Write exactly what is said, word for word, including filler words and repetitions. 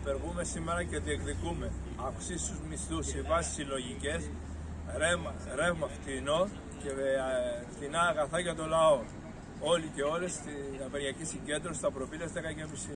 απεργούμε σήμερα και διεκδικούμε αυξήσεις μισθούς σε βάσεις συλλογικές, ρεύμα, ρεύμα φτηνό και φτηνά αγαθά για το λαό. Όλοι και όλες στην απεργιακή συγκέντρωση θα προφίλες δέκα και μισή.